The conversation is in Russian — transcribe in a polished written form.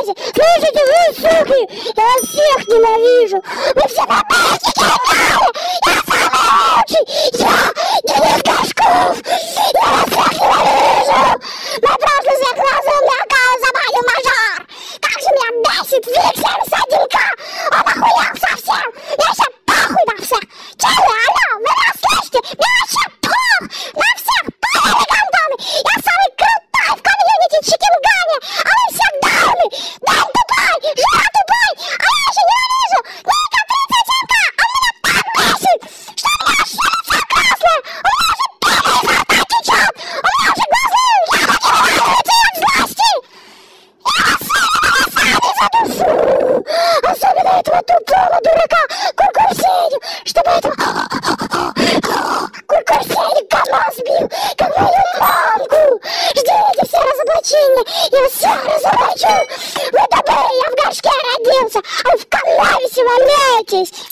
Слушайте, слушайте, вы, суки, я вас всех ненавижу. Вы все бабайки гениальны. Я самый лучший. Я Денис Горшков. Я вас всех ненавижу. На прошлый свет разумный аккаунт забанил мажор. Как же меня бесит Виктор Саденька. Он охуел совсем. Я сейчас похуй на всех. Чего? Алло, вы нас слышите? Мне вообще пох на всех. Поняли, гандоны? Я самый крутой в комьюнити Чикингане. А вы все дауны. Дан тупой, жира тупой. А я еще ненавижу. Ника 37-ка. Он меня так бесит, что у меня аж лицо красное. У меня уже пена изо рта течет. У меня уже глаза яблоки вываливаются от злости. Я вас сами задушу. Особенно этого тупого дурака Куркурсеню, чтобы этого Куркурсеню говно сбил, как мою мамку. Ждите все разоблачения, я все разоблачу. Вы добрые, я в горшке родился, а вы в канаве валяетесь.